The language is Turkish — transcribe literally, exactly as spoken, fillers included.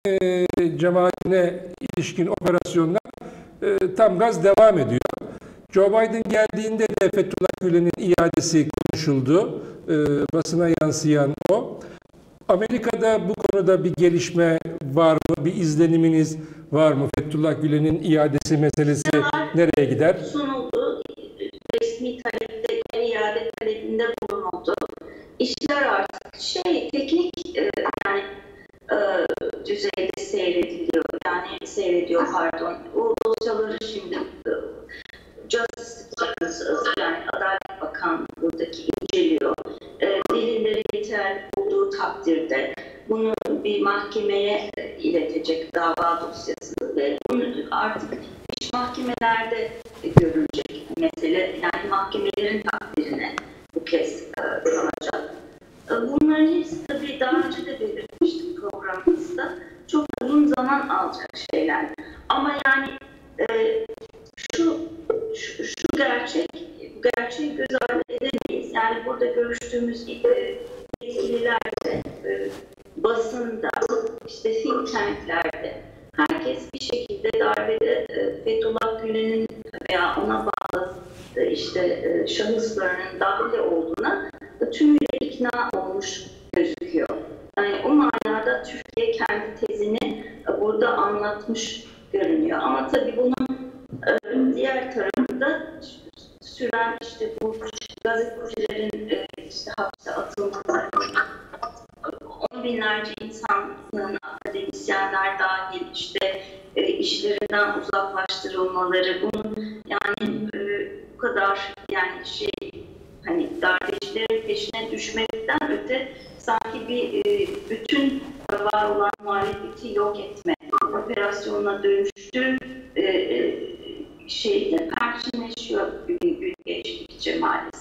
e, cemaatine ilişkin operasyonlar e, tam gaz devam ediyor. Joe Biden geldiğinde de Fethullah Gülen'in iadesi konuşuldu. E, basına yansıyan o. Amerika'da bu konuda bir gelişme var mı? Bir izleniminiz var mı? Fethullah Gülen'in iadesi meselesi nereye gider? Sunuldu. Resmi talepte, iade talebinde bulunuldu. İşler artık şey, teknik e, yani e, düzeyde seyrediliyor. Yani seyrediyor pardon. O dosyaları şimdi e, Justice, yani Adalet Bakanlığı buradaki inceliyor. E, delilleri yeterli olduğu takdirde bunu bir mahkemeye iletecek dava dosyasını ve bunu artık iş mahkemelerde görülecek mesele. Yani mahkemelerin takdirine bu kez e, kalacak. E, bunların hepsi tabii daha önce de belirtmiştik programımızda. Çok uzun zaman alacak şeyler. Ama yani e, şu, şu, şu gerçek, bu gerçeği göz ardı edemeyiz. Yani burada görüştüğümüz e, yetkililer de, e, basında, işte think tanklerde herkes bir şekilde darbede e, Fethullah Gülen'in veya ona bağlı e, işte e, şahıslarının dahil olduğuna da tümüyle ikna olmuş gözüküyor. Yani o manada Türkiye kendi tezini e, burada anlatmış görünüyor. Ama tabii bunun e, diğer tarafında süren işte bu gazetecilerin e, işte hapse atılmaları, on binlerce insanın akademisyenler dahil işte e, işlerinden uzaklaştırılmaları, bunun yani e, bu kadar yani şey hani darbecilerin peşine düşmekten öte sanki bir e, bütün var olan muhalefeti yok etme operasyonuna dönüştü e, e, şeyde perçinleşiyor gün geçtikçe maalesef.